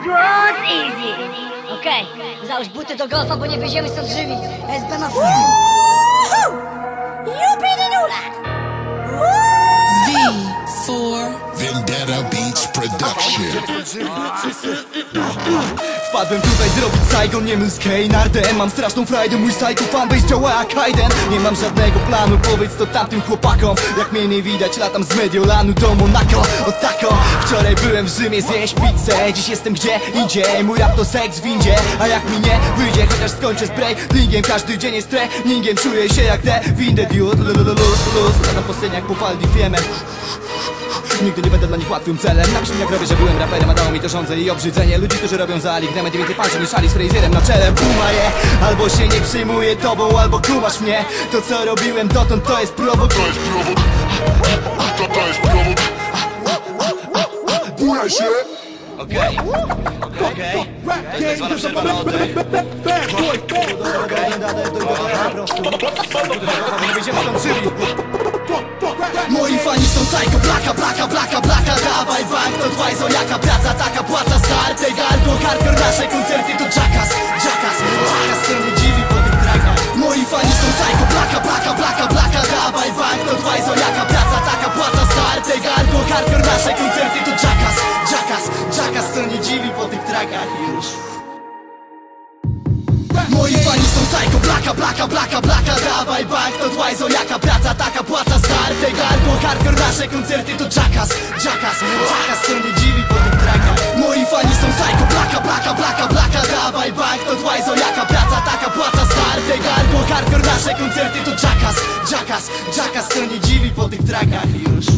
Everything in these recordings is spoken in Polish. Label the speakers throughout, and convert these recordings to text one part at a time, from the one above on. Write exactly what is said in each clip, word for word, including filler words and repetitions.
Speaker 1: Bros easy. Okej, okay. Załóż buty do golfa, bo nie wyjdziemy stąd żywi. S B na
Speaker 2: V four
Speaker 3: Vendetta Beats Production.
Speaker 4: Wpadłem tutaj zrobić Saigon, nie mów z Kejnardem. Mam straszną frajdę, mój psycho fanbase działa jak Hayden. Nie mam żadnego planu, powiedz to tamtym chłopakom. Jak mnie nie widać, latam z Mediolanu do Monaco. O tako, wczoraj byłem w Rzymie zjeść pizzę. Dziś jestem gdzie indziej, mój rap to seks w windzie. A jak mi nie wyjdzie, chociaż skończę z breaklingiem. Każdy dzień jest treningiem, czuję się jak te windę dude. Latam po scenie jak po Faldi Fiemem. Nigdy nie będę dla nich łatwym celem. Napisz mi jak robię, że byłem raperem, a dało mi to żądzę i obrzydzenie ludzi, którzy robią zalik. Gdy będzie więcej panczy niż szali z Frazierem na czele. Puma je, albo się nie przyjmuję tobą, albo kumasz mnie. To co robiłem dotąd to jest prowok.
Speaker 3: To jest prowok. To, to jest prowok. Bujaj się.
Speaker 4: Okej, okej, okej. To jest wasza przerwa na oddech. Nie wyjdziemy stąd żywi. Moi fani są psycho, blaka, blaka, blaka, blaka. Dawaj bank, to dwajzo, jaka praca, taka płaca. Starte, gardo, hardcore, nasze koncerty to jackass, jackass, jackass, to nie dziwi po tych trackach. Moi fani są psycho, blaka, blaka, blaka, blaka. Dawaj bank, to dwajzo, jaka praca, taka płaca. Starte, gardo, hardcore, nasze koncerty to jackass, jackass, jackass, to nie dziwi po tych trackach już. Moi fani są psycho, blaka, blaka, blaka, blaka. Dawaj bank, to dwajzo, jaka praca, taka płaca. Starte, gardo, hardcore, nasze koncerty to jackass, jackass, jackass, to nie dziwi po tych trackach. Moi fani są psycho, blaka, blaka, blaka, blaka. Dawaj bank, to dwajzo, jaka praca, taka płaca. Starte, gardo, hardcore, nasze koncerty to jackass, jackass, jackass, to nie dziwi po tych trackach już.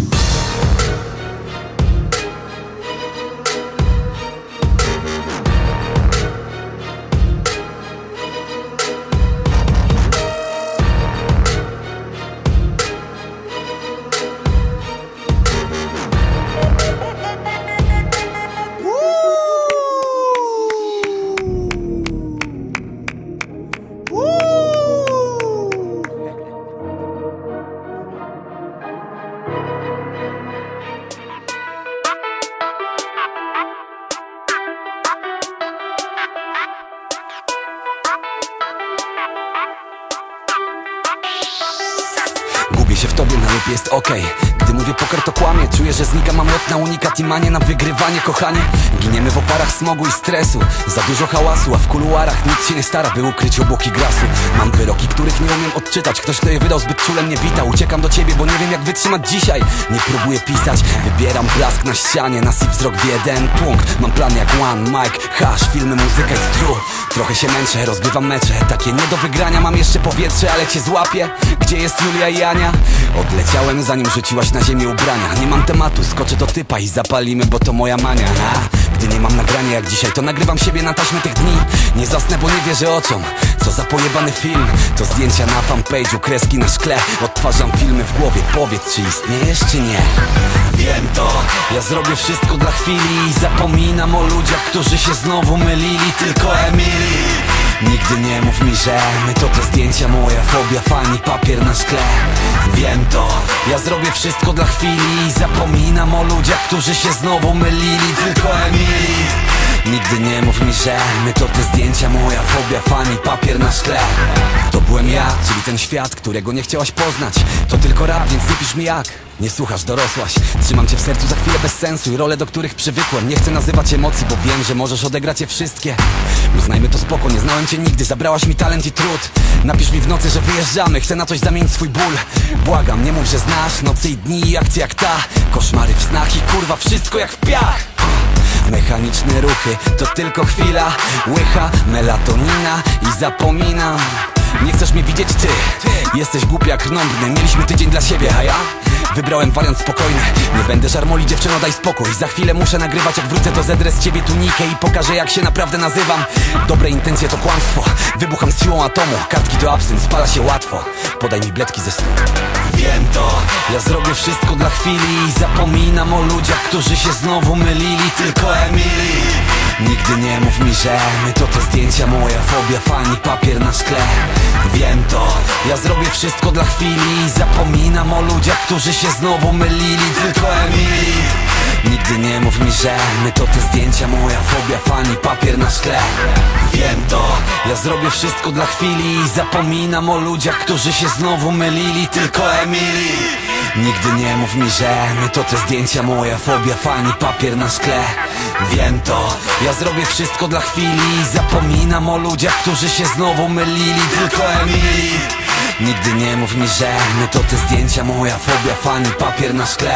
Speaker 2: Gubię się w tobie, na lub jest okej. Gdy mówię poker to kłamie. Czuję, że znika, mam lot na unikat i manię na wygrywanie, kochanie. Giniemy w oparach smogu i stresu. Za dużo hałasu, a w kuluarach nikt się nie stara, by ukryć obłoki grasu. Mam wyroki, których nie umiem odczytać. Ktoś, kto je wydał, zbyt czule mnie witał. Uciekam do ciebie, bo nie wiem jak wytrzymać dzisiaj. Nie próbuję pisać, wybieram blask na ścianie. Nas i wzrok w jeden punkt. Mam plan jak One, Mike, hash, filmy, muzyka jest true. Trochę się męczę, rozgrywam mecze. Takie nie do wygrania, mam jeszcze powietrze, ale cię złapię. Gdzie jest Julia i Ania? Odleciałem zanim rzuciłaś na ziemię ubrania. Nie mam tematu, skoczę do typa i zapalimy, bo to moja mania. A, gdy nie mam nagrania jak dzisiaj, to nagrywam siebie na taśmę tych dni. Nie zasnę, bo nie wierzę oczom. Co za pojebany film. To zdjęcia na fanpage'u, kreski na szkle. Odtwarzam filmy w głowie, powiedz czy istniejesz czy nie. Wiem to, ja zrobię wszystko dla chwili i zapominam o ludziach, którzy się znowu mylili. Tylko Emily. Nigdy nie mów mi, że my to te zdjęcia, moja fobia, fani, papier na szkle. Wiem to, ja zrobię wszystko dla chwili i zapominam o ludziach, którzy się znowu mylili. Tylko Emily. Nigdy nie mów mi, że my to te zdjęcia, moja fobia, fani, papier na szkle. To byłem ja, czyli ten świat, którego nie chciałaś poznać. To tylko rap, więc nie pisz mi jak. Nie słuchasz, dorosłaś. Trzymam cię w sercu za chwilę bez sensu i role, do których przywykłem. Nie chcę nazywać emocji, bo wiem, że możesz odegrać je wszystkie. Uznajmy to spoko, nie znałem cię nigdy, zabrałaś mi talent i trud. Napisz mi w nocy, że wyjeżdżamy, chcę na coś zamienić swój ból. Błagam, nie mów, że znasz nocy i dni i akcje jak ta. Koszmary w snach i kurwa wszystko jak w piach. Mechaniczne ruchy, to tylko chwila. Łycha, melatonina i zapominam. Nie chcesz mnie widzieć ty, jesteś głupia jak rnąbny. Mieliśmy tydzień dla siebie, a ja wybrałem wariant spokojny. Nie będę żarmoli, dziewczyno, daj spokój. Za chwilę muszę nagrywać, jak wrócę to zedrę z ciebie tunikę i pokażę jak się naprawdę nazywam. Dobre intencje to kłamstwo, wybucham z siłą atomu. Kartki to absynt, spala się łatwo. Podaj mi bledki ze stół. Wiem to, ja zrobię wszystko dla chwili i zapominam o ludziach, którzy się znowu mylili. Tylko Emily. Nigdy nie mów mi, że my to te zdjęcia, moja fobia, fani, papier na szkle. Wiem to, ja zrobię wszystko dla chwili i zapominam o ludziach, którzy się znowu mylili. Tylko Emily. Nigdy nie mów mi, że my to te zdjęcia, moja fobia, fani, papier na szkle. Wiem to, ja zrobię wszystko dla chwili i zapominam o ludziach, którzy się znowu mylili, tylko Emily. Nigdy nie mów mi, że my to te zdjęcia, moja fobia, fani, papier na szkle. Wiem to, ja zrobię wszystko dla chwili i zapominam o ludziach, którzy się znowu mylili, tylko Emily. Nigdy nie mów mi, że my to te zdjęcia, moja fobia, fani, papier na szkle.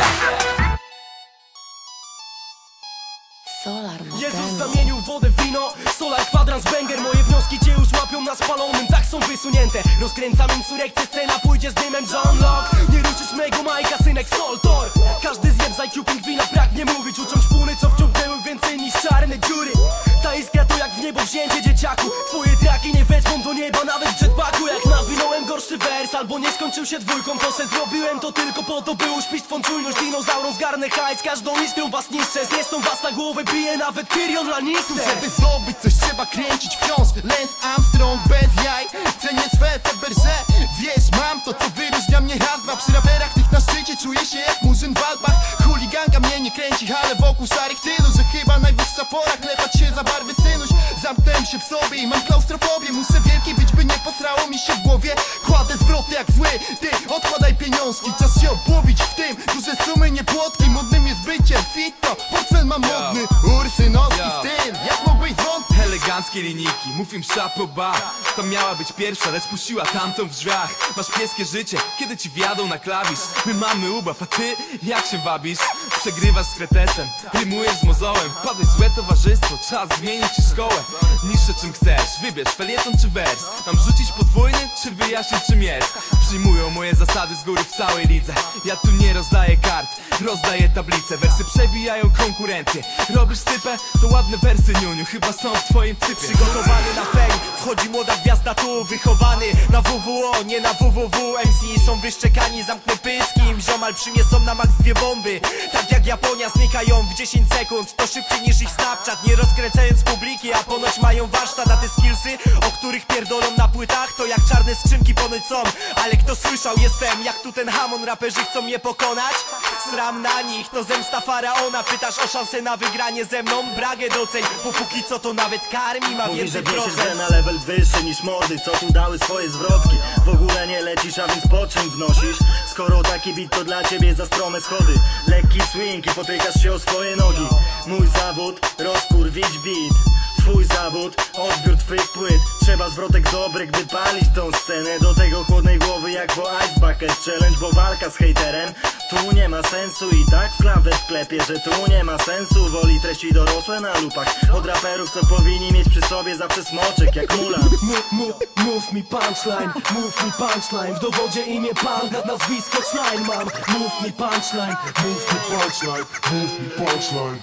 Speaker 1: Solar
Speaker 5: Jezus zamienił wodę w wino, Solar, kwadrans, banger. Moje wnioski cię już łapią na spalonym, tak są wysunięte. Rozkręcam insurekcję, scena pójdzie z dymem John Locke. Nie ruszysz mego Majka, synek Soltor. Każdy zjeb z I Q pingwina, pragnie mówić. Uczą szpuny, co wciągnęły więcej niż czarne dziury. Ta iskra to jak w niebo wzięcie, dzieciaku. Twoje traki nie wezmą do nieba nawet w jetpacku. Jak nawinąłem gorszy wers, albo nie skończył się dwójką, to se zrobiłem to tylko po to, by uśpić twą czujność. Dinozaurom zgarnę hajs, każdą iskrą was niszczę. Zresztą was na głowę bije nawet Tyrion Lannister.
Speaker 6: Żeby zdobyć coś trzeba kręcić wciąż. Lance Armstrong bez jaj, cenię swe Faberże. Wiesz, mam to co wyróżnia mnie raz, dwa. Przy raperach tych na szczycie czuję się jak murzyn w Alpach. Chuliganka mnie nie kręci, ale wokół szarych tylu, że chyba najwyższa pora klepać się za barwy synuś. Zamknąłem się w sobie i mam klaustrofobię. Muszę wielki być, by nie posrało mi się w głowie. Kładę zwroty jak zły, ty odkładaj pieniążki. Czas się obłowić w tym, duże sumy nie płotki. Modnym jest bycie fitto, portfel mam modny. Ursynowski styl, jak mogłeś zwątpić?
Speaker 7: Eleganckie linijki, mów im chapeau bas. To miała być pierwsza, lecz puściła tamtą w drzwiach. Masz pieskie życie, kiedy ci wjadą na klawisz. My mamy ubaw, a ty jak się wabisz? Przegrywasz z kretesem, rymujesz z mozołem. Padłeś w złe towarzystwo, czas zmienić ci szkołę. Niższe czym chcesz, wybierz felieton czy wers. Mam rzucić podwójny, czy wyjaśnić czym jest? Przyjmują moje zasady z góry w całej lidze. Ja tu nie rozdaję kart, rozdaję tablice. Wersy przebijają konkurencję. Robisz stypę, to ładne wersy, niuniu, chyba są w twoim typie.
Speaker 5: Przygotowany na fame, wchodzi młoda gwiazda tu. Wychowany na W W O, nie na W W W. M C są wyszczekani, zamknę pyski. Im ziomal przyniosą na max dwie bomby. Tak jak Japonia znikają w dziesięć sekund. To szybciej niż ich Snapchat, nie rozkręcając publiki. A ponoć mają warsztat na te skillsy, o których pierdolą na płytach. To jak czarne skrzynki ponoć są, ale kto słyszał, jestem jak tu ten Hamon. Raperzy chcą mnie pokonać, sram na nich, to zemsta faraona. Pytasz o szansę na wygranie ze mną? Bragę doceń, bo póki co to nawet karmi ma
Speaker 8: Mówi,
Speaker 5: więcej
Speaker 8: że wiesisz,
Speaker 5: procent.
Speaker 8: że na level wyższy niż mordy, co tu dały swoje zwrotki. W ogóle nie lecisz, a więc po czym wnosisz? Skoro taki beat to dla ciebie za strome schody. Lekki swing i potykasz się o swoje nogi. Mój zawód, rozkurwić beat. Twój zawód, odbiór twych płyt. Trzeba zwrotek dobrych, by palić tą scenę. Do tego chłodnej głowy jak po Ice Bucket Challenge. Bo walka z hejterem tu nie ma sensu. I tak w klawę wklepie, że tu nie ma sensu. Woli treści dorosłe na lupach od raperów, co powinni mieć przy sobie zawsze smoczek jak mula.
Speaker 5: Mów, mów, mów mi punchline, mów mi punchline. W dowodzie imię pan, nazwisko Schlein mam. Mów mi punchline, mów mi punchline,
Speaker 3: Move me punchline.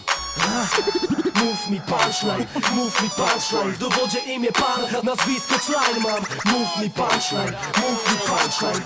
Speaker 5: mów mi punchline, mów mi punchline. W dowodzie imię pan, nazwisko Schlein mam. Mów mi punchline, mów mi punchline.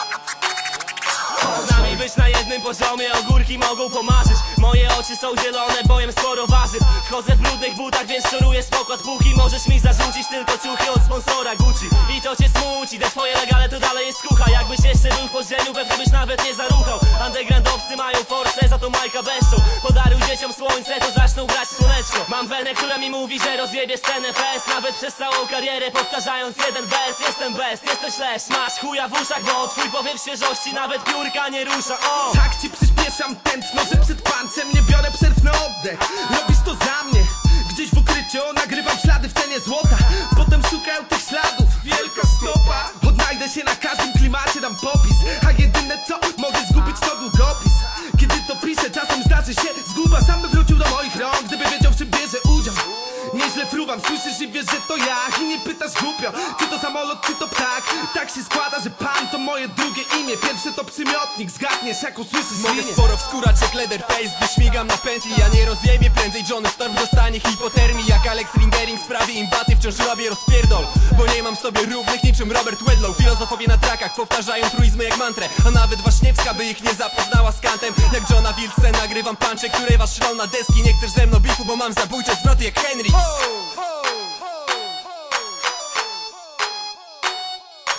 Speaker 5: Z nami być na jednym poziomie, ogórki mogą pomarzyć. Moje oczy są zielone, bojem sporo warzyw. Wchodzę w brudnych butach, więc szoruję spokład póki. Możesz mi zarzucić tylko ciuchy od sponsora Gucci. I to cię smuci, te twoje legale to dalej jest kucha. Jakbyś jeszcze był w podziemiu, pewnie byś nawet nie zaruchał. Undergroundowcy mają forsę, za to Majka beszczą. Podaruj dzieciom słońce, to zaczną brać słoneczko. Mam wenę, która mi mówi, że rozjebie scenę fest. Nawet przez całą karierę powtarzając jeden wers. Jestem best, jesteś lesz, masz chuja w uszach, bo twój powiew świeżości nawet piórka nie rusza. O!
Speaker 7: Tak ci przyspieszam tętno, że przed pancem nie biorę przerw na oddech. Robisz to za mnie, gdzieś w ukryciu nagrywam ślady w cenie złota. Potem szukam tych śladów, wielka stopa. Odnajdę się na każdym klimacie, dam popis. A jedyne co mogę zgubić to długopis. Kiedy to piszę, czasem zdarzy się zguba. Sam by wrócił do moich rąk, gdyby wiedział w czym bierze udział. Nieźle fruwam, słyszysz i wiesz, że to ja. I nie pytasz głupio, czy to samolot, czy to ptak. Tak się składa, że pan to moje drugie imię. Pierwsze to przymiotnik, zgadniesz jak usłyszysz
Speaker 5: Mogę
Speaker 7: imię.
Speaker 5: sporo wskórać jak Leatherface, gdy śmigam na pętli. Ja nie rozjebie prędzej, Johnny Storm dostanie hipotermii. Jak Alex Ringering sprawi imbaty, wciąż robię rozpierdol. Bo nie mam sobie równych niczym Robert Wedlow. Filozofowie na trakach powtarzają truizmy jak mantrę. A nawet Waśniewska by ich nie zapoznała z kantem. Jak Johna Wilce nagrywam puncze, które was szlą na deski. Nie chcesz ze mną bifu, bo mam zabójcze zwroty jak Henry.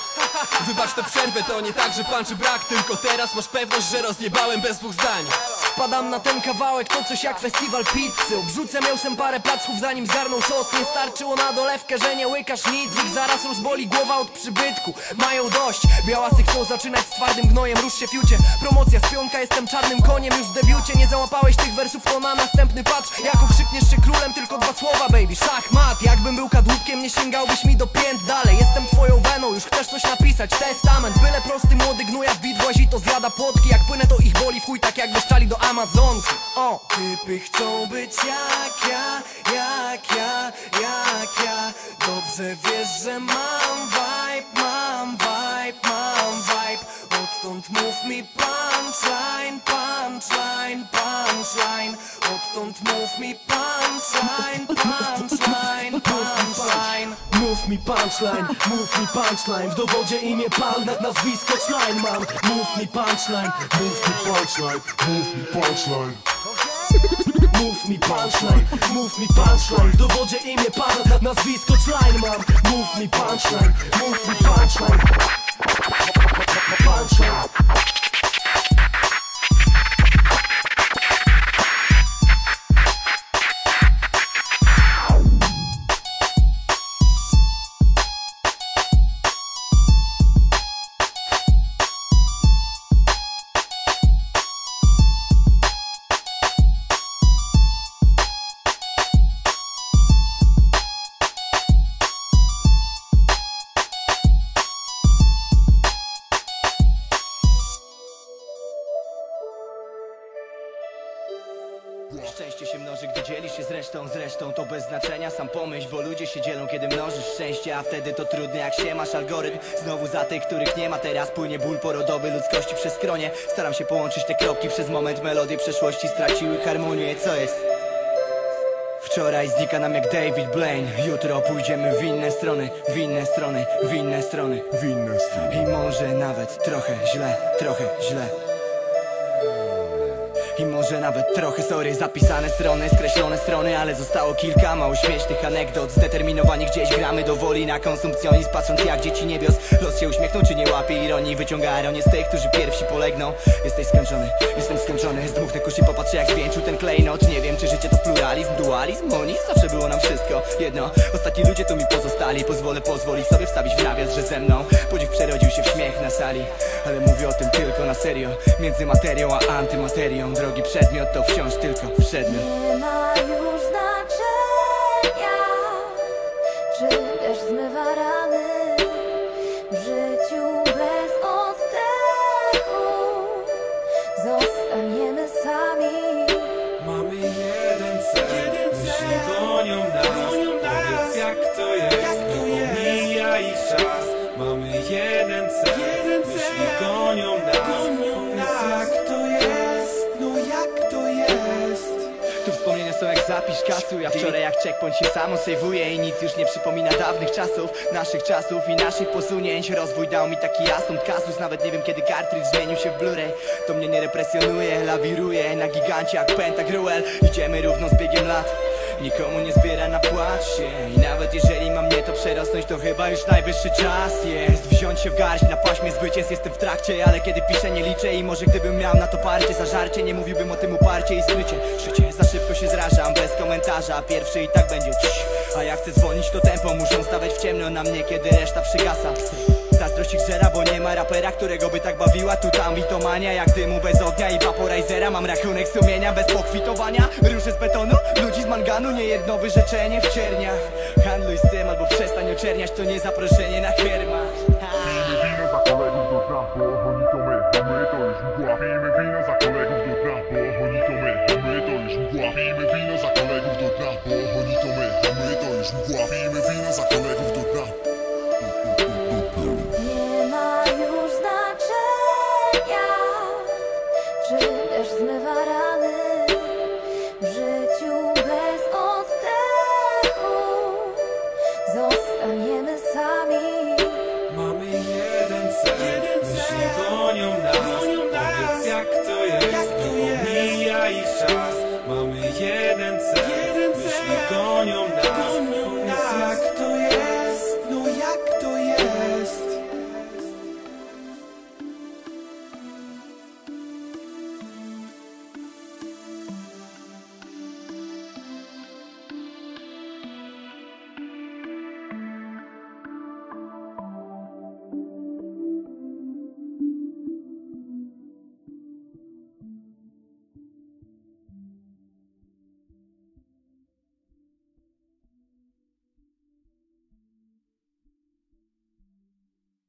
Speaker 5: Wybacz tę przerwę, to nie tak, że punczy brak. Tylko teraz masz pewność, że rozjebałem bez dwóch zdań. wpadam na ten kawałek, to coś jak festiwal pizzy. Obrzucę mięsem parę placków zanim zgarną sos. Nie starczyło na dolewkę, że nie łykasz nic. Ich zaraz rozboli głowa od przybytku. Mają dość, białasy chcą zaczynać z twardym gnojem. Rusz się fiucie, promocja z pionka, jestem czarnym koniem już w debiucie. Nie załapałeś tych wersów, to na następny patrz. Jak okrzykniesz się królem, tylko dwa słowa baby. Szachmat, jakbym był kadłubkiem, nie sięgałbyś mi do pięt dalej. Jestem twoją weną, już chcesz coś napisać, testament. Byle prosty młody gnuja w beat włazi, to zjada płotki. Jak płynę, to ich boli w chuj, tak jakby szczali do Amazonki. O! Typy chcą być jak ja, jak ja, jak ja. Dobrze wiesz, że mam vibe, mam vibe, mam vibe. Odtąd mów mi punchline, punchline, punchline. Odtąd mów mi punchline, punchline, punchline. Mów mi punchline, mów mi punchline. W dowodzie imię pan, nad nazwisko Schlein mam. Mów mi punchline, mów mi punchline, mów mi punchline. Mów mi punchline, mów mi punchline. W dowodzie imię pan, nad nazwisko Schlein mam. Mów mi punchline, mów mi punchline. Punchline. Szczęście się mnoży, gdy dzielisz się z resztą. Zresztą to bez znaczenia, sam pomyśl, bo ludzie się dzielą, kiedy mnożysz szczęście. A wtedy to trudne, jak się masz algorytm. Znowu za tych, których nie ma, teraz płynie ból porodowy ludzkości przez skronie. Staram się połączyć te kropki, przez moment melodie przeszłości straciły harmonię. Co jest? Wczoraj znika nam jak David Blaine. Jutro pójdziemy w inne strony, w inne strony, w inne strony, w inne strony. I może nawet trochę źle, trochę źle. I może nawet trochę, sorry, zapisane strony, skreślone strony, ale zostało kilka mało śmiesznych anegdot. Zdeterminowani gdzieś gramy do woli na konsumpcjonizm, patrząc jak dzieci niebios. Los się uśmiechnął, czy nie łapie ironii, wyciąga ironię z tych, którzy pierwsi polegną. Jesteś skończony, jestem skończony, zdmuchnę kusz i popatrzę jak zwieńczył ten klejnot. Nie wiem, czy życie to pluralizm, dualizm, monizm, zawsze było nam wszystko jedno. Ostatni ludzie tu mi pozostali, pozwolę pozwolić sobie wstawić w nawias, że ze mną podziw przerodził się w śmiech na sali. Ale mówię o tym tylko na serio, między materią a antymaterią. Drogi przedmiot to wciąż tylko przedmiot.
Speaker 9: Nie ma już znaczenia, czy też zmywa rany w życiu bez oddechu. Zostaniemy sami.
Speaker 10: Mamy jeden cel, myśli gonią nas. Powiedz jak to jest, mija ich czas. Mamy jeden cel, myśli gonią nas. Powiedz jak to jest, no jak to jest.
Speaker 5: Tu wspomnienia są jak zapisz kasu. Ja wczoraj jak checkpoint się samo sejwuję i nic już nie przypomina dawnych czasów, naszych czasów i naszych posunięć. Rozwój dał mi taki asumpt kasus. Nawet nie wiem kiedy cartridge zmienił się w Blu-ray. To mnie nie represjonuje, lawiruję na gigancie jak Pentagruel. Idziemy równo z biegiem lat, nikomu nie zbiera na płacz się. I nawet jeżeli mam nie to przerosnąć, to chyba już najwyższy czas jest wziąć się w garść. Na paśmie zwycięstw jestem w trakcie, ale kiedy piszę nie liczę. I może gdybym miał na to parcie, zażarcie, nie mówiłbym o tym uparcie i skrycie. Życie, za szybko się zrażam, bez komentarza. Pierwszy i tak będzie ciii. A ja chcę dzwonić, to tempo muszą stawać w ciemno na mnie, kiedy reszta przygasa. Zazdrość ich żera, bo nie ma rapera, którego by tak bawiła tu tam bitomania. Jak dymu bez ognia i vaporizera, mam rachunek sumienia bez pokwitowania. Ruszy z betonu, ludzi z manganu, nie jedno wyrzeczenie w cierniach. Handluj z tym albo przestań oczerniać, to nie zaproszenie na kiermach.
Speaker 3: Pijmy wino za kolegów do dna, bo oni to my, a my to już mgła. Pijmy wino za kolegów do dna, bo oni to my, a my to już mgła. Pijmy wino za kolegów do dna, bo oni to my, a my to już mgła. Pijmy wino za kolegów do dna.
Speaker 9: Nie ma już znaczenia, czy też zmywa rany w życiu bez oddechu. Zostaniemy sami.
Speaker 10: Mamy jeden cel, myśli gonią nas. Powiedz jak to jest, mija ich czas. Mamy jeden cel, myśli gonią nas. Powiedz jak to jest.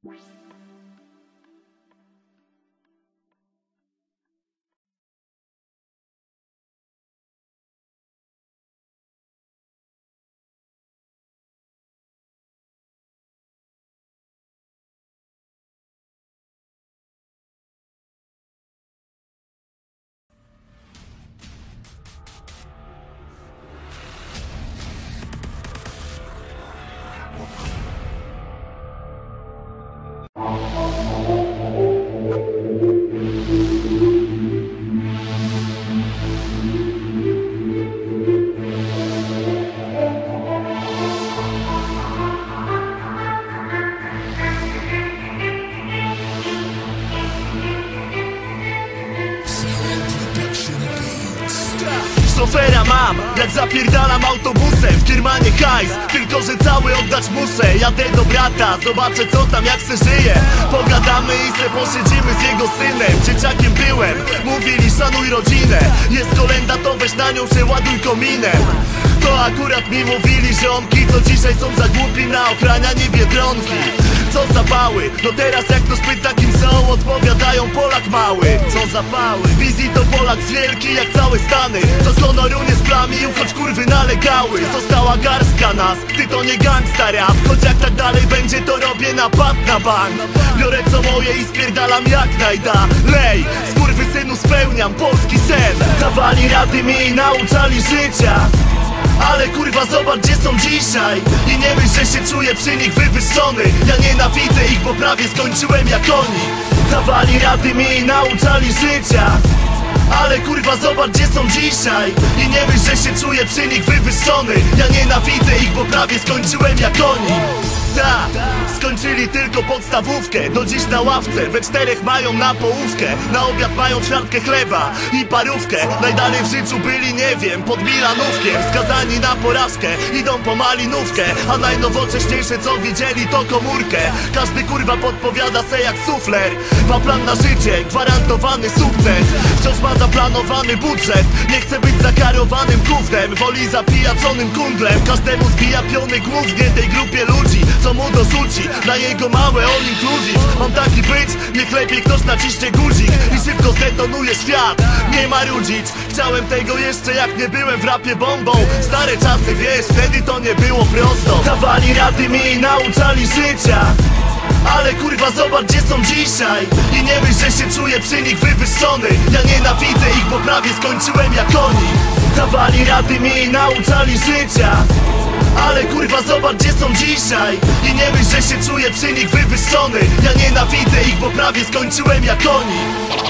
Speaker 6: Szofera mam, jak zapierdalam autobusem. W kiermanie hajs, tylko że cały oddać muszę. Jadę do brata, zobaczę co tam, jak se żyje. Pogadamy i se posiedzimy z jego synem. Dzieciakiem byłem, mówili szanuj rodzinę. Jest kolenda, to weź na nią przeładuj kominem. To akurat mi mówili ziomki, co dzisiaj są za głupi na ochranianie Biedronki. Co za pały, no teraz jak ktoś pyta kim są, odpowiadają Polak mały. Co za pały, wizji to Polak wielki jak całe Stany. Co honoru nie splamił, choć kurwy nalegały. Została garstka nas, ty to nie gangsta rap. Choć jak tak dalej będzie, to robię napad na bank. Biorę co moje i spierdalam jak najdalej. Skurwysynu spełniam polski sen. Dawali rady mi i nauczali życia, ale kurwa zobacz gdzie są dzisiaj. I nie myśl, że się czuję przy nich wywyższony. Ja nienawidzę ich, bo prawie skończyłem jak oni. Dawali rady mi i nauczali życia, ale kurwa zobacz gdzie są dzisiaj. I nie myśl, że się czuję przy nich wywyższony. Ja nienawidzę ich, bo prawie skończyłem jak oni. Tak, skończyli tylko podstawówkę. Do dziś na ławce, we czterech mają na połówkę. Na obiad mają ćwiartkę chleba i parówkę. Najdalej w życiu byli, nie wiem, pod Milanówkiem. Skazani na porażkę, idą po malinówkę. A najnowocześniejsze co widzieli to komórkę. Każdy kurwa podpowiada se jak sufler. Ma plan na życie, gwarantowany sukces. Wciąż ma zaplanowany budżet. Nie chce być zakarowanym gównem. Woli zapijaczonym kundlem. Każdemu zbija piony głównie tej grupie ludzi, co mu dorzuci na jego małe all inclusive. Mam taki być, niech lepiej ktoś naciśnie guzik i szybko zdetonuje świat. Nie marudzić, chciałem tego jeszcze jak nie byłem w rapie bombą. Stare czasy wiesz, wtedy to nie było prosto. Dawali rady mi i nauczali życia, ale kurwa zobacz gdzie są dzisiaj. I nie myśl, że się czuję przy nich wywyższony. Ja nienawidzę ich, bo prawie skończyłem jak oni. Dawali rady mi i nauczali życia, ale kurwa zobacz gdzie są dzisiaj. I nie myśl, że się czuję przy nich wywyższony. Ja nienawidzę ich, bo prawie skończyłem jak oni.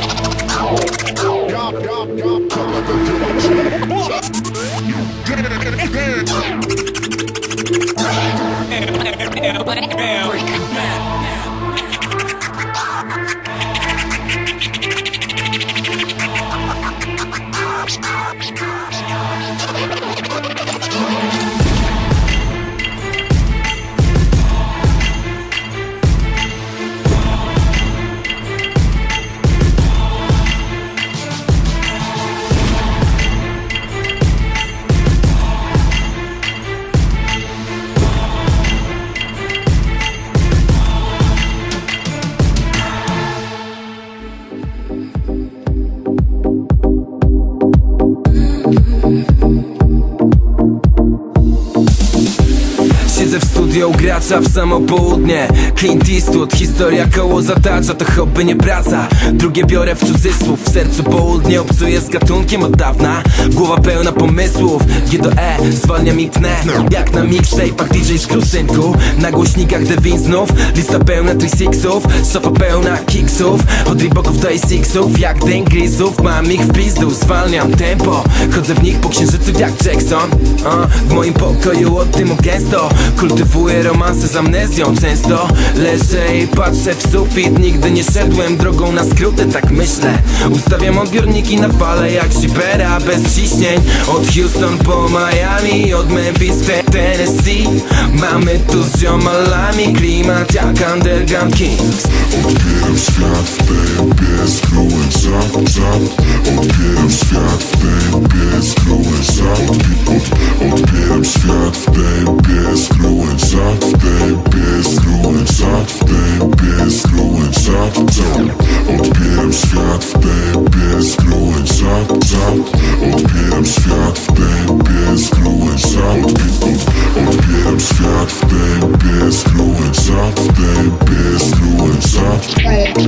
Speaker 11: Siedzę w studio u gracza w samo południe. Clint Eastwood, historia koło zatacza. To hobby, nie praca, drugie biorę w cudzysłów. W sercu południe obcuję z gatunkiem od dawna. Głowa pełna pomysłów, G do E, zwalniam i tnę. Jak na mixtape'ach D J z krusynku. Na głośnikach Devin znów, lista pełna trzy-sixów. Szafa pełna kicksów, od Reeboków do A-sixów. Jak Den Grisów, mam ich w pizdu. Zwalniam tempo, chodzę w nich po księżycu jak Jackson. uh, W moim pokoju o tym gęsto. Kultywuję romanse z amnezją. Często leżę i patrzę w sufit. Nigdy nie szedłem drogą na skróty, tak myślę. Ustawiam odbiorniki na fale jak Shibera, bez ciśnień. Od Houston po Miami, od Memphis w Tennessee. Mamy tu z ziomalami klimat jak Underground Kings.
Speaker 3: Odbieram świat w tempie, scrolling zap, zap. Odbieram świat w tempie, scrolling zap. Od, odbieram świat w tempie, scrolling zap w tempie, scrolling zap w tempie. Odbieram świat w tempie, skrułem zap, zap. Odbieram świat w tempie, skrułem zap. Odbieram świat w tempie, skrułem zap. W tempie, skrułem zap.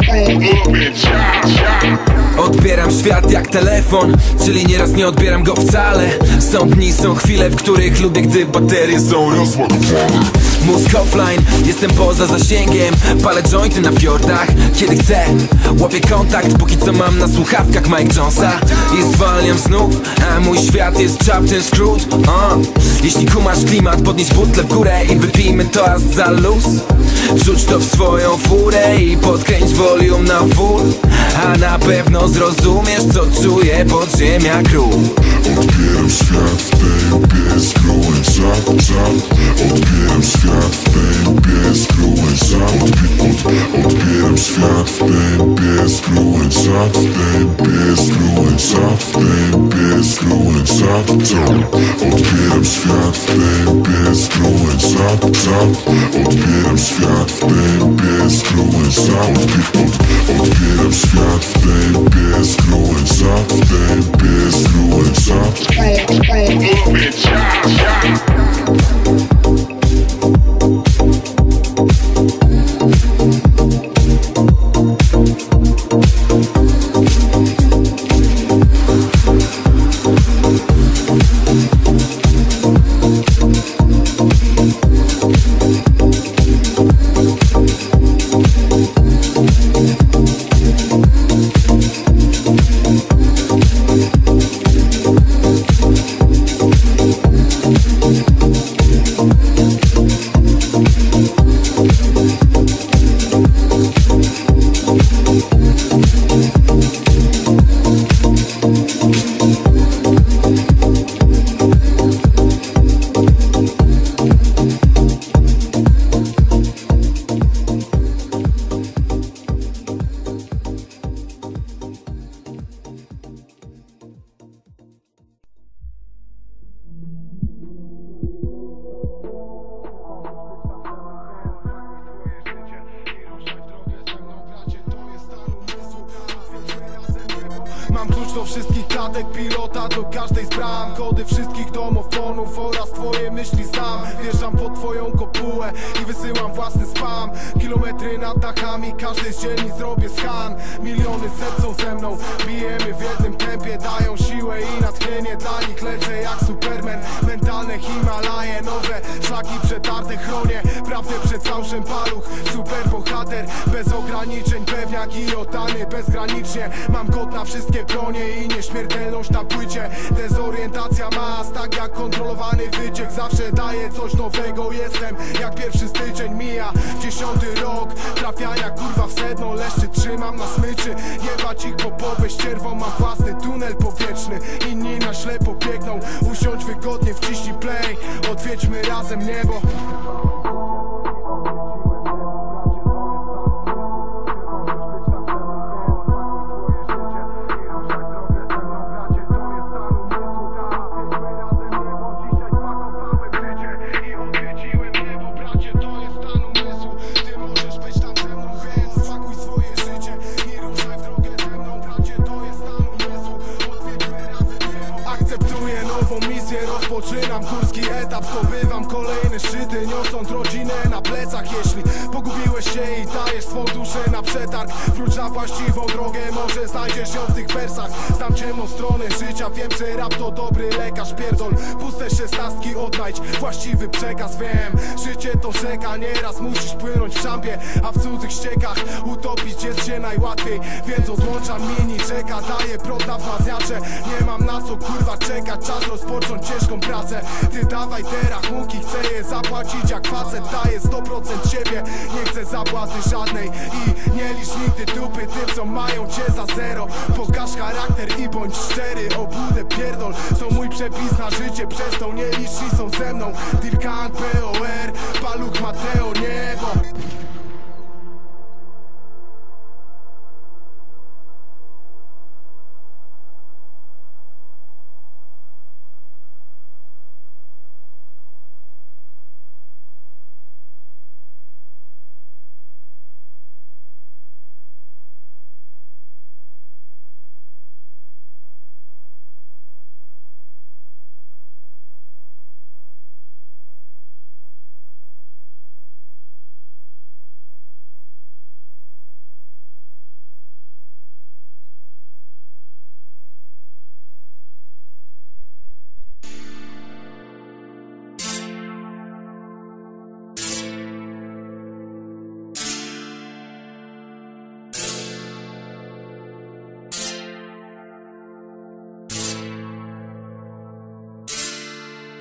Speaker 11: Odbieram świat jak telefon, czyli nieraz nie odbieram go wcale. Są dni, są chwile, w których lubię, gdy baterie są rozładowane. Mózg offline, jestem poza zasięgiem. Palę jointy na fiordach, kiedy chcę. Łapię kontakt, póki co mam na słuchawkach Mike Jonesa. I zwalniam znów, a mój świat jest Captain Scrooge. uh. Jeśli kumasz klimat, podnieś butlę w górę i wypijmy toast za luz. Wrzuć to w swoją furę i podkręć volume na full. A na pewno zrozumiesz, co czuje podziemia król.
Speaker 3: Odbieram świat w tempie, skrułem zap, zap. Odbieram świat w tempie, skrułem zap. Odbieram świat w tempie, skrułem zap. W tempie, skrułem zap. W tempie, skrułem zap, zap. Odbieram świat w tempie, skrułem zap, zap. Odbieram świat w tempie, skrułem zap. Odbieram świat w tempie, skrułem zap. W tempie, skrułem zap.
Speaker 6: Mam klucz do wszystkich klatek, pilota do każdej z bram. Kody wszystkich domofonów oraz twoje myśli znam. Wjeżdżam pod twoją kopułę i wysyłam własny spam. Kilometry nad dachami, każdej z dzielnic zrobię skan. Miliony serc są ze mną, bijemy w jednym tempie. Dają siłę i natchnienie, dla nich lecę jak Superman. Mentalne Himalaje, nowe szlaki przetarte chronię. Prawdę przed fałszem paluch, super bohater. Bez ograniczeń, pewniak i oddany bezgranicznie. Mam kod na wszystkie bronie i nieśmiertelność na płycie. Dezorientacja mas, tak jak kontrolowany wyciek. Zawsze daje coś nowego, jestem jak pierwszy styczeń mija. Dziesiąty rok trafiania kurwa w sedno. Leszczy trzymam na smyczy, jebać ich popowę ścierwą. Mam własny tunel powietrzny, inni na ślepo biegną. Usiądź wygodnie, wciśnij play, odwiedźmy razem niebo. Rozpoczynam górski etap, zdobywam kolejne szczyty, niosąc rodzinę na plecach. Jeśli pogubiłeś się i dajesz swą duszę na przetarg, wróć na właściwą drogę, może znajdziesz ją w tych wersach. Znam ciemną stronę życia, wiem, że rap to dobry lekarz. Pierdol, puste szesnastki, odnajdź właściwy przekaz. Wiem, życie to rzeka, nieraz musisz płynąć w szampie, a w cudzych ściekach utopić jest się najłatwiej. Więc odłączam mini czeka, daję prąd na wzmacniacze. Nie mam na co kurwa czekać, czas rozpocząć ciężką pracę. Ty dawaj te rachunki, chcę je zapłacić jak facet. Daję sto procent siebie, nie chcę zapłaty żadnej. I nie licz nigdy dupy tym, co mają cię za zero. Pokaż charakter i bądź szczery, obłudę pierdol. To mój przepis na życie, przez to nie liczni są ze mną. Dirkan, P O R, Paluch, Mateo, niebo.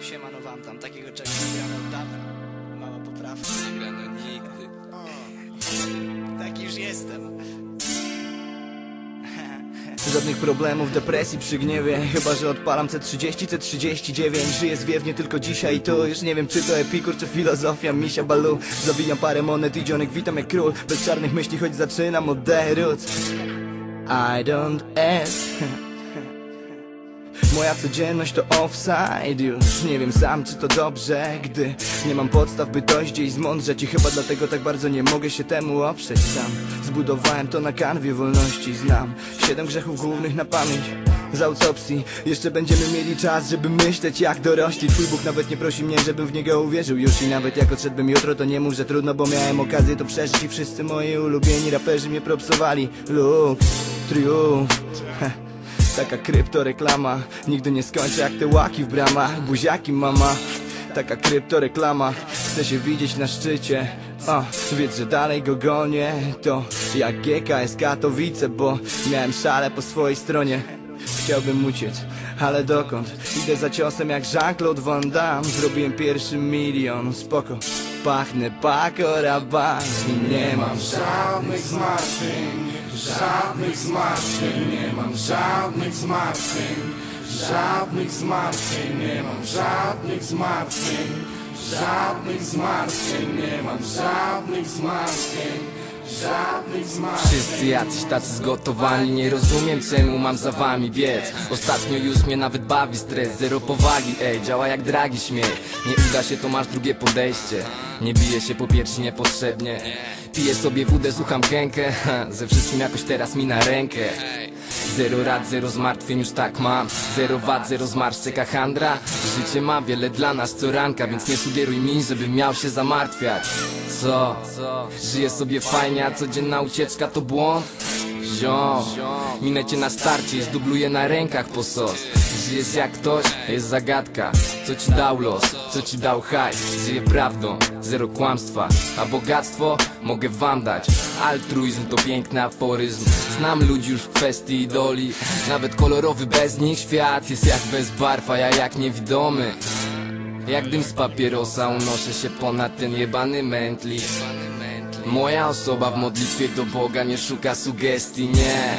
Speaker 4: Siemano wam tam, takiego czegoś nie grano od dawna. Mała poprawka.
Speaker 11: Nie grano nigdy.
Speaker 4: Taki już jestem. Żadnych problemów, depresji przy gniewie. Chyba że odpalam C trzydzieści, C trzydzieści dziewięć. Żyję zwiewnie tylko dzisiaj i tu. Już nie wiem czy to epikur, czy filozofia misia balu. Zawijam parę monet i dzionek witam jak król. Bez czarnych myśli, choć zaczynam od The Roots. I don't ask. Moja codzienność to offside. Już nie wiem sam czy to dobrze, gdy nie mam podstaw by dojść gdzieś zmądrzeć. I chyba dlatego tak bardzo nie mogę się temu oprzeć sam. Zbudowałem to na kanwie wolności. Znam siedem grzechów głównych na pamięć. Z autopsji jeszcze będziemy mieli czas, żeby myśleć jak dorośli. Twój Bóg nawet nie prosi mnie, żebym w Niego uwierzył już. I nawet jak odszedłbym jutro, to nie mów, że trudno, bo miałem okazję to przeżyć. I wszyscy moi ulubieni raperzy mnie propsowali. Luk, triumf. Taka kryptoreklama. Nigdy nie skończę jak te łaki w bramach. Buziaki mama. Taka kryptoreklama. Chcę się widzieć na szczycie. O, wiedz, że dalej go gonię. To jak G K S Katowice, bo miałem szale po swojej stronie. Chciałbym uciec, ale dokąd? Idę za ciosem jak Jean-Claude Van Damme. Zrobiłem pierwszy milion, spoko. Pachnę Paco Rabanne i nie mam żadnych zmartwień. Żadnych zmartwień, nie mam żadnych zmartwień. Żadnych zmartwień, nie mam żadnych zmartwień. Żadnych zmartwień, nie mam żadnych zmartwień. Żadnych zmartwień.
Speaker 11: Wszyscy jacyś tacy zgotowani. Nie rozumiem czemu mam za wami biec. Ostatnio już mnie nawet bawi stres. Zero powagi, ej, działa jak dragi śmiech. Nie uda się, to masz drugie podejście. Nie bije się po piersi niepotrzebnie. Piję sobie wódę, słucham Kenkę. Ze wszystkim jakoś teraz mi na rękę. Zero rad, zero zmartwień, już tak mam. Zero wad, zero zmarszczek, a handra. Życie ma wiele dla nas co ranka, więc nie sugeruj mi, żebym miał się zamartwiać. Co? Żyję sobie fajnie, a codzienna ucieczka to błąd? Ziom, minę cię na starcie i zdubluję na rękach po sos. Żyjesz jak ktoś, jest zagadka. Co ci dał los, co ci dał hajs? Żyję prawdą, zero kłamstwa. A bogactwo mogę wam dać. Altruizm to piękny aforyzm. Znam ludzi już w kwestii idoli. Nawet kolorowy bez nich świat jest jak bez barw, a ja jak niewidomy. Jak dym z papierosa unoszę się ponad ten jebany mętlik. Moja osoba w modlitwie do Boga nie szuka sugestii, nie.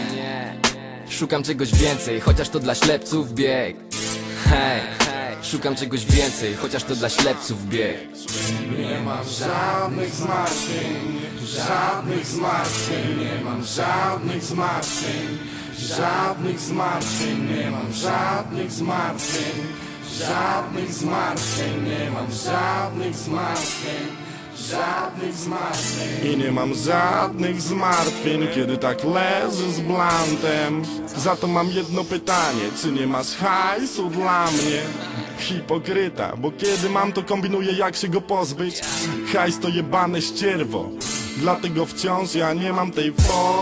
Speaker 11: Szukam czegoś więcej, chociaż to dla ślepców bieg. Hej, szukam czegoś więcej, chociaż to dla ślepców bieg.
Speaker 3: Nie mam żadnych zmartwień, żadnych zmartwień, nie mam żadnych zmartwień, żadnych zmartwień, nie mam żadnych zmartwień, żadnych zmartwień, nie mam żadnych zmartwień. Żadnych zmartwień.
Speaker 6: I nie mam żadnych zmartwień, kiedy tak leżę z blantem. Za to mam jedno pytanie, czy nie masz hajsu dla mnie? Hipokryta, bo kiedy mam to kombinuję jak się go pozbyć. Hajs to jebane ścierwo, dlatego wciąż ja nie mam tej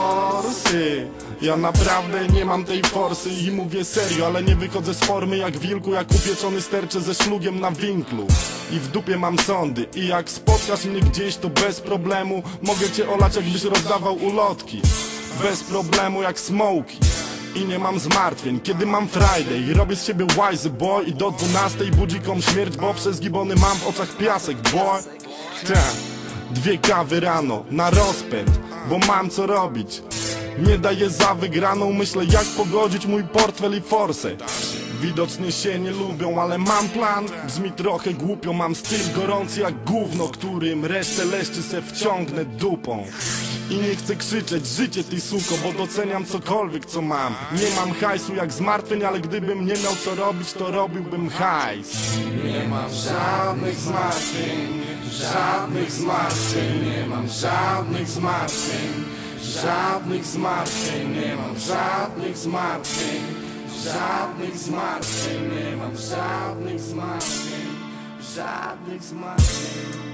Speaker 6: forsy. Ja naprawdę nie mam tej forsy i mówię serio, ale nie wychodzę z formy jak wilku, jak upieczony stercze ze szlugiem na winklu. I w dupie mam sądy i jak spotkasz mnie gdzieś to bez problemu mogę cię olać jakbyś rozdawał ulotki. Bez problemu jak smoki. I nie mam zmartwień, kiedy mam Friday i robię z siebie wise boy. I do dwunastej budzikom śmierć, bo przez gibony mam w oczach piasek, boy. Ta. Dwie kawy rano, na rozpęd, bo mam co robić. Nie daję za wygraną, myślę jak pogodzić mój portfel i forsę. Widocznie się nie lubią, ale mam plan. Brzmi trochę głupio, mam styl gorący jak gówno, którym resztę leszczy se wciągnę dupą. I nie chcę krzyczeć, życie ty suko, bo doceniam cokolwiek co mam. Nie mam hajsu jak zmartwień, ale gdybym nie miał co robić, to robiłbym hajs.
Speaker 3: Nie mam żadnych zmartwień, żadnych zmartwień, nie mam żadnych zmartwień, żadnych zmartwień, nie mam żadnych zmartwień, żadnych zmartwień, nie mam żadnych zmartwień, żadnych zmartwień.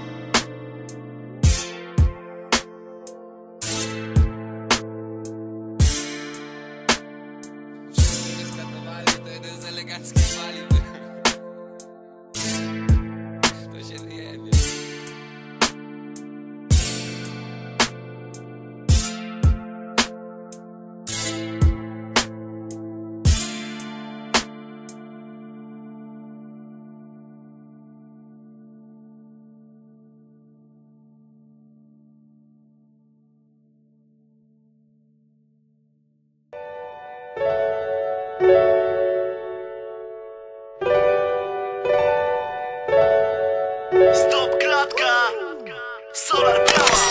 Speaker 11: To jeden z eleganckich paliw. To się nie wie.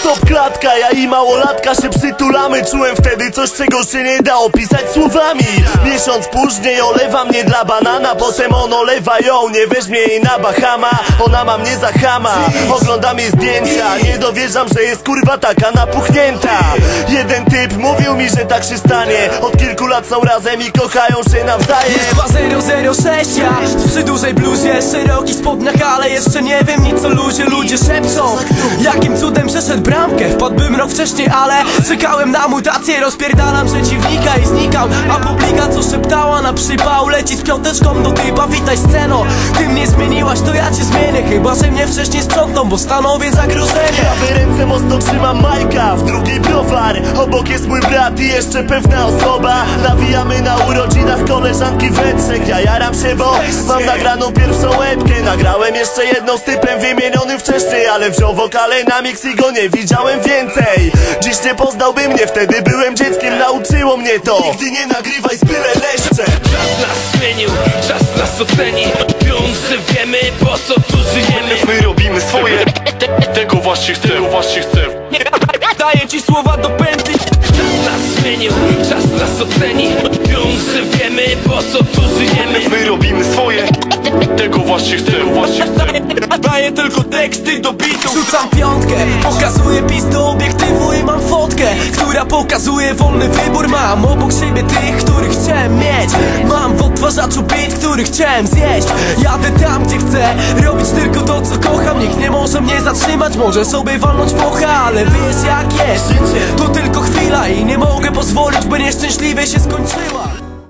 Speaker 6: stop klatka, ja i małolatka się przytulamy. Czułem wtedy coś, czego się nie da opisać słowami. Miesiąc później olewa mnie dla banana, potem on olewa ją, nie weźmie jej na Bahama. Ona ma mnie za chama, oglądam jej zdjęcia, nie dowierzam, że jest kurwa taka napuchnięta. Jeden typ mówił mi, że tak się stanie. Od kilku lat są razem i kochają się nawzajem.
Speaker 5: Jest dwa zero zero sześć, ja przy dużej bluzie, szeroki spodniach, ale jeszcze nie wiem nic o luzie. Ludzie szepczą, jakim cudem przeszedł bramkę. Wpadłbym rok wcześniej, ale czekałem na mutację. Rozpierdalam przeciwnika i znikam, a publika co szeptała na przypał leci z piąteczką do typa. Witaj sceno, ty mnie zmieniłaś, to ja cię zmienię. Chyba, że mnie wcześniej sprzątną, bo stanowię zagrożenie.
Speaker 6: W prawej ręce mocno trzymam Majka, w drugiej browar. Obok jest mój brat i jeszcze pewna osoba. Nawijamy na urodzinach koleżanki we trzech. Ja jaram się, bo mam nagraną pierwszą łebkę. Nagrałem jeszcze jedną z typem wymienionym wcześniej, ale wziął wokale na mix i go nie widziałem więcej. Dziś nie poznałby mnie, wtedy byłem dzieckiem, nauczyło mnie to. Nigdy nie nagrywaj z byle leszcze.
Speaker 12: Czas nas zmienił, czas nas oceni. Mówiąc, że wiemy, po co tu żyjemy.
Speaker 6: My robimy swoje, tego właśnie chcę, tego właśnie chcę.
Speaker 5: Daję ci słowa do pętli.
Speaker 12: Czas nas zmienił, czas nas oceni. Mówiąc, że wiemy, po co tu żyjemy.
Speaker 6: My robimy swoje, tego właśnie chcę, tego właśnie chcę.
Speaker 5: Daję tylko teksty do bitu. Rzucam piątkę, pokazuję pis do obiektywu i mam fotkę, która pokazuje wolny wybór. Mam obok siebie tych, których chciałem mieć. Mam w odtwarzaczu beat, który chciałem zjeść. Jadę tam, gdzie chcę, robić tylko to, co kocham. Nikt nie może mnie zatrzymać, może sobie walnąć focha, ale wiesz jak jest, to tylko chwila i nie mogę pozwolić, by nieszczęśliwie się skończyła.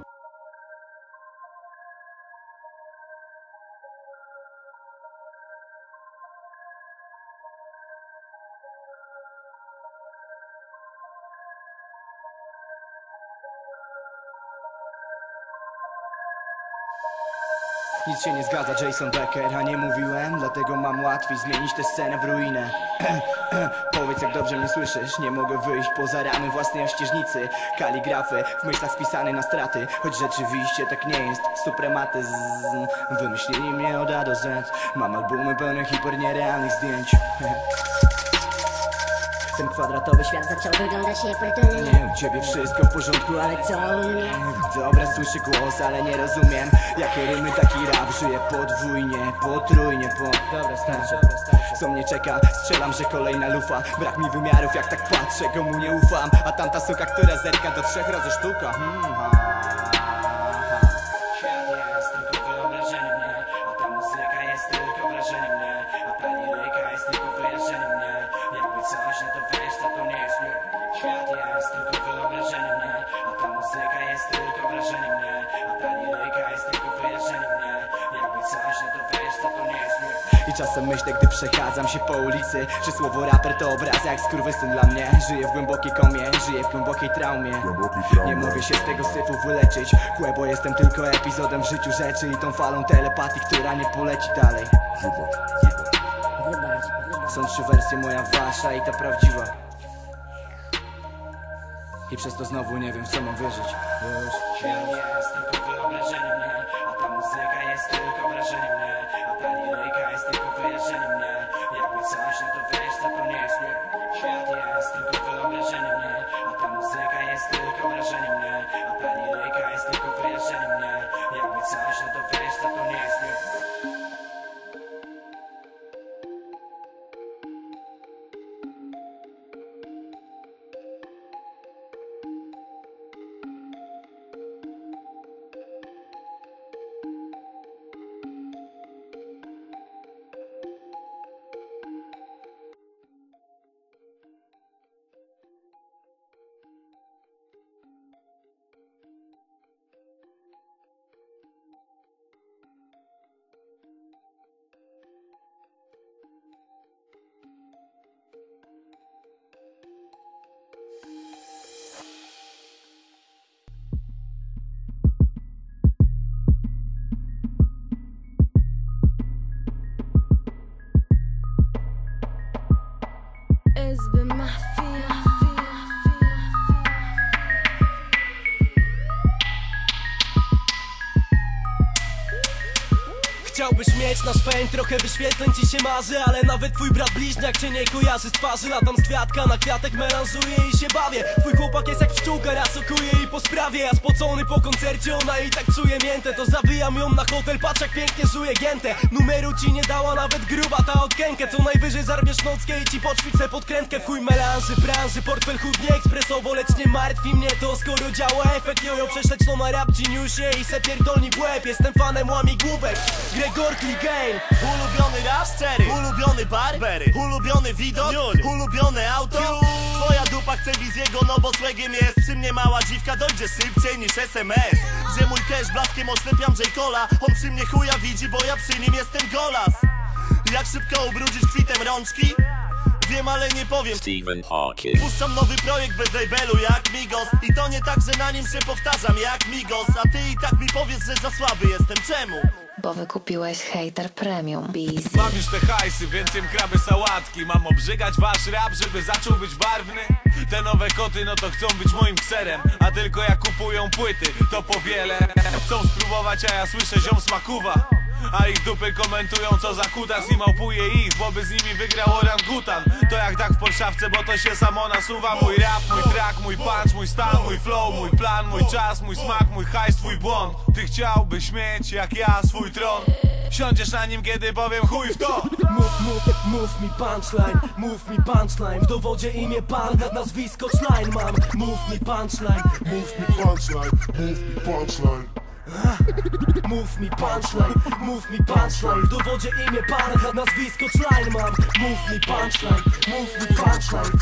Speaker 4: Nic się nie zgadza, Jason Becker, a nie mówiłem, dlatego mam łatwiej zmienić tę scenę w ruinę. Powiedz, jak dobrze mnie słyszysz, nie mogę wyjść poza ramy własnej ościeżnicy. Kaligrafy w myślach spisane na straty, choć rzeczywiście tak nie jest. Suprematyzm, wymyślili mnie od A do Z. Mam albumy pełne hiper nierealnych zdjęć.
Speaker 1: Ten kwadratowy świat zaczął wyglądać niefortunnie.
Speaker 4: Nie, u ciebie wszystko w porządku, ale
Speaker 1: Co u mnie?
Speaker 4: widzę obraz, słyszę głos, ale nie rozumiem. Jakie rymy, taki rap, żyję podwójnie, potrójnie, po... Dobra, starczy, co mnie czeka? Strzelam, że kolejna lufa. Brak mi wymiarów, jak tak patrzę, komu nie ufam. A tamta suka, która zerka do trzech razy sztuka. hmm, ha, ha. Świat jest tylko wyobrażeniem mnie, a ta muzyka jest tylko wrażeniem mnie, a ta liryka jest tylko wyrażeniem mnie. Jakby coś, no to wiesz, co to nie jest mnie. Świat jest tylko wyobrażeniem mnie, a ta muzyka jest tylko wrażeniem mnie, a ta liryka jest tylko wyrażeniem mnie. Jakby coś, no to wiesz, co to nie jest mnie. I czasem myślę, gdy przechadzam się po ulicy, że słowo raper to obraz jak skurwysyn dla mnie. Żyję w głębokiej komie, żyję w głębokiej traumie. Nie mogę się z tego syfu wyleczyć. Kłe, bo jestem tylko epizodem w życiu rzeczy i tą falą telepatii, która nie poleci dalej. Są trzy wersje, moja, wasza i ta prawdziwa. I przez to znowu nie wiem, w co mam wierzyć. Świat jest tylko wyobrażeniem mnie, a ta muzyka jest tylko wrażeniem mnie, a ta liryka jest tylko wyrażeniem mnie. Jakby coś, no to wiesz, co to nie jest mnie. Świat jest tylko wyobrażeniem mnie, a ta muzyka jest tylko wrażeniem mnie, a ta liryka jest tylko wyrażeniem mnie. Jakby coś, no to wiesz, co to nie jest mnie.
Speaker 5: chciałbyś mieć nasz fame, trochę wyświetleń ci się marzy, ale nawet twój brat bliźniak cię nie kojarzy z twarzy. Latam z kwiatka na kwiatek, melanżuję i się bawię. Twój chłopak jest jak pszczółka, raz okuje i po sprawie. Ja spocony po koncercie, ona i tak czuje miętę. To zawijam ją na hotel, patrz jak pięknie żuje giętę. Numeru ci nie dała nawet gruba ta odkękę. Co najwyżej zarwiesz nockę i ci poćwiczę podkrętkę. W chuj melanży, branży, portfel chudnie ekspresowo, lecz nie martwi mnie to, skoro działa efekt jojo. Prześleć to na rap geniusie i se pierdolni w łeb. Jestem fanem łamigłówek, Gregor Clegane.
Speaker 6: Ulubiony rap cztery, ulubiony barbery, ulubiony widok, ulubione auto. Twoja dupa chce wizjego, no bo swegiem jest. Przy mnie mała dziwka dojdzie szybciej niż S M S. Że mój cash blaskiem oślepiam J. Cola. On przy mnie chuja widzi, bo ja przy nim jestem golas. Jak szybko ubrudzisz kwitem rączki? Wiem, ale nie powiem.
Speaker 13: Stephen Hawking.
Speaker 6: Puszczam nowy projekt bez labelu jak Migos. I to nie tak, że na nim się powtarzam jak Migos. A ty i tak mi powiesz, że za słaby jestem. Czemu?
Speaker 9: Bo wykupiłeś hater premium Busy.
Speaker 7: Mam już te hajsy, więc jem kraby sałatki. Mam obrzygać wasz rap, żeby zaczął być barwny. Te nowe koty, no to chcą być moim kserem. A tylko jak kupują płyty, to powiele. Chcą spróbować, a ja słyszę ziom smakuwa. A ich dupy komentują co za kutas i małpuje ich, bo by z nimi wygrał orangutan. To jak tak w Polszawce, bo to się samo nasuwa. Mój rap, mój track, mój punch, mój stan, mój flow, mój plan, mój czas, mój smak, mój hajs, twój błąd. Ty chciałbyś mieć jak ja swój tron. Siądziesz na nim, kiedy powiem chuj w to.
Speaker 5: Mów, mów, mów mi punchline, mów mi punchline. W dowodzie imię pan, nazwisko Schlein mam. Mów mi punchline,
Speaker 3: Mów mi punchline, mów mi punchline.
Speaker 5: mów mi punchline, mów mi punchline. W dowodzie imię pan, nazwisko Schlein mam. Mów mi punchline, mów mi punchline.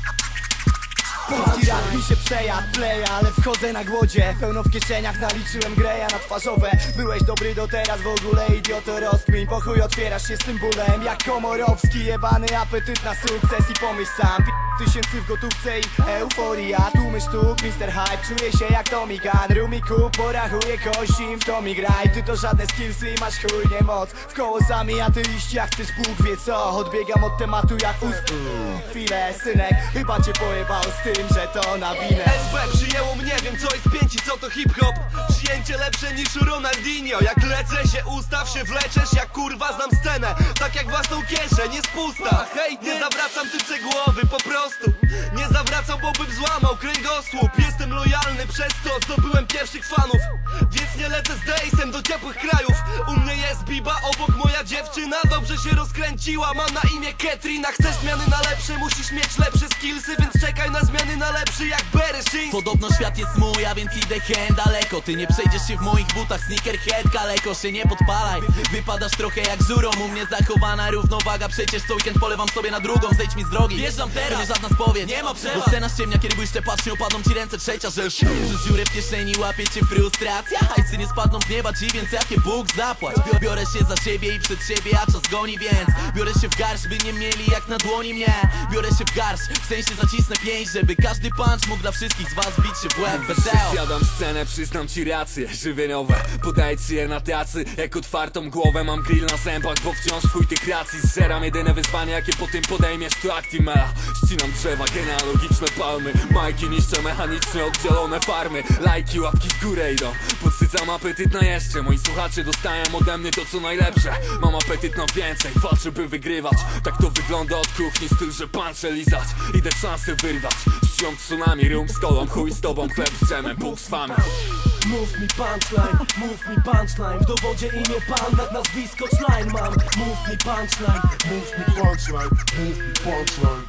Speaker 4: Polski rap mi się przejadł, pleja, ale wchodzę na głodzie. Pełno w kieszeniach naliczyłem greja na twarzowe. Byłeś dobry do teraz, w ogóle idioto rozkmin. Po chuj otwierasz się z tym bólem jak Komorowski. Jebany apetyt na sukces i pomyśl sam. Tysięcy w gotówce i euforia. Tłumy sztuk, mister Hype, czuję się jak Tommy Gun. Rumi kup, porachuję kości, w to mi graj. Ty to żadne skillsy i masz chuj nie moc. W koło sami, a ty liścia chcesz Bóg wie co. Odbiegam od tematu jak ust. Chwilę, synek, chyba cię pojebało z tym, że to na winę.
Speaker 5: S B przyjęło mnie, wiem co jest pięć i co to hip-hop. Przyjęcie lepsze niż u Ronaldinho. Jak lecę się, ustaw się, wleczesz jak kurwa znam scenę. Tak jak własną kieszeń, jest pusta. Hej, nie zawracam tyce głowy, po prostu nie zawracam, bo bym złamał kręgosłup. Jestem lojalny, przez to zdobyłem pierwszych fanów. Więc nie lecę z Dejsem do ciepłych krajów. U mnie jest Biba, obok moja dziewczyna. Dobrze się rozkręciła, mam na imię Katrina. Chcesz zmiany na lepsze, musisz mieć lepsze skillsy. Więc czekaj na zmiany na lepszy jak Bereszyński.
Speaker 14: Podobno świat jest mój, a więc idę hen daleko. Ty nie przejdziesz się w moich butach, sneakerhead kaleko. Się nie podpalaj, wypadasz trochę jak żurą. U mnie zachowana równowaga, przecież co weekend polewam sobie na drugą. Zejdź mi z drogi, wjeżdżam teraz, to nie żadna spowiedź. Nie ma przerwa, bo scena ściemnia, kiedy błyszcze, patrz, nie opadną ci ręce. Trzecia rzecz, przez dziurę w kieszeni łapie cię frustracja. Hajsy nie spadną z nieba ci, więc jakie Bóg zapłać. Biorę się za siebie i przed siebie, a czas goni, więc biorę się w garść, by nie mieli jak na dłoni mnie. Biorę się w garść, w sensie zacisnę pięść, żeby każdy punch mógł dla wszystkich z was bić się w łeb.
Speaker 11: Zjadam scenę, przyznam ci racje żywieniowe. Podaję ci je na tacy, jak otwartą głowę. Mam grill na zębach, bo wciąż chuj tych racji. Zżeram jedyne wyzwanie, jakie po tym podejmiesz, to Actimela. Ścinam drzewa, genealogiczne palmy. Majki niszczę mechanicznie oddzielone farmy. Lajki, łapki w górę idą. Podsycam apetyt na jeszcze. Moi słuchacze dostają ode mnie to co najlepsze. Mam apetyt na więcej, walczę by wygrywać. Tak to wygląda od kuchni, styl, że pancze lizać. Idę szansę wyrwać. Ściąg tsunami, rum z kolą, chuj z tobą, chleb z dżemem, Bóg z famem.
Speaker 5: Mów mi punchline, mów mi punchline. W dowodzie imię pan, nazwisko Schlein mam. Mów mi punchline,
Speaker 3: Mów mi punchline, mów mi punchline.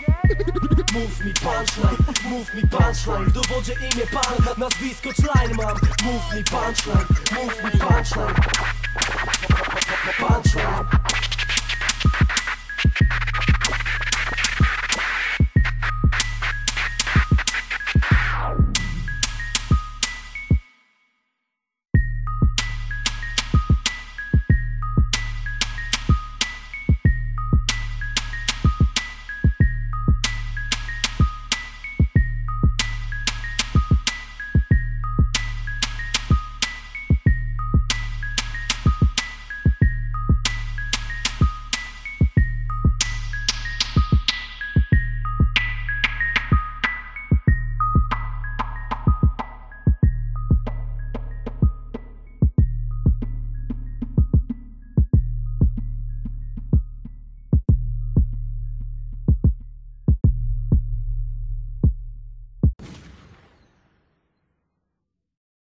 Speaker 5: Mów mi punchline, mów mi punchline. W dowodzie imię pan, nazwisko Schlein mam. Mów mi punchline, mów mi punchline. Punchline.